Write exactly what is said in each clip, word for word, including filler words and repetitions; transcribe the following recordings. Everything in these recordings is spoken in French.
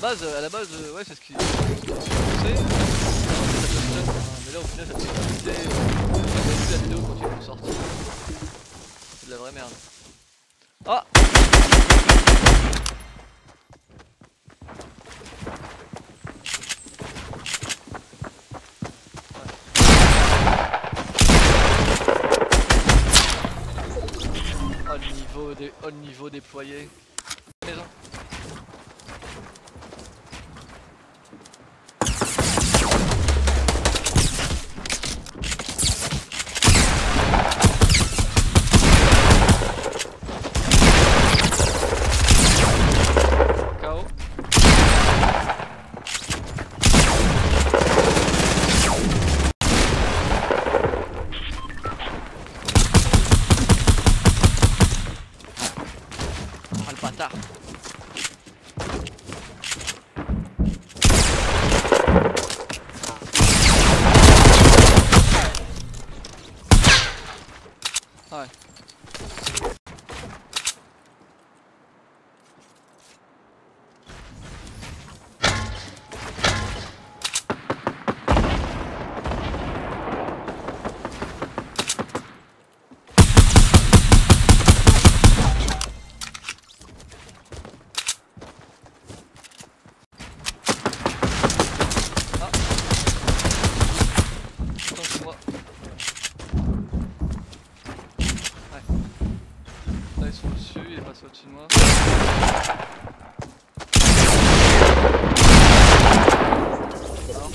base, à la base, ouais, c'est ce qui c'est. Mais là, au final, ça te fait éviter. J'ai vu la vidéo quand ils l'ont sorti. C'est de la vraie merde. Ah! Oh le niveau, dé... oh, le niveau déployé. Maison. K O. Ah le bâtard. Ouais. Là ils sont au-dessus, il est passé au-dessus de moi. Alors.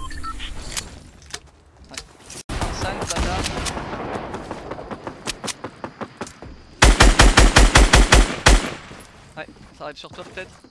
Ouais. cinq bâtards. Ouais, ça arrive sur toi peut-être.